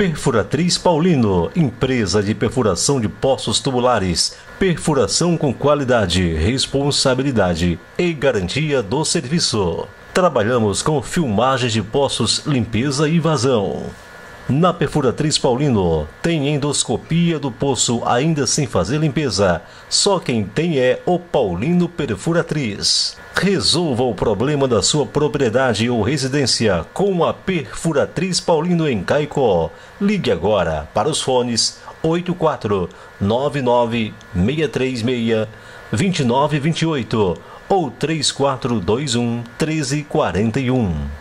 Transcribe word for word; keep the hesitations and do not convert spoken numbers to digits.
Perfuratriz Paulino, empresa de perfuração de poços tubulares, perfuração com qualidade, responsabilidade e garantia do serviço. Trabalhamos com filmagens de poços, limpeza e vazão. Na Perfuratriz Paulino, tem endoscopia do poço ainda sem fazer limpeza. Só quem tem é o Paulino Perfuratriz. Resolva o problema da sua propriedade ou residência com a Perfuratriz Paulino em Caicó. Ligue agora para os fones oito quatro nove nove seis três seis dois nove dois oito ou três quatro dois um um três quatro um.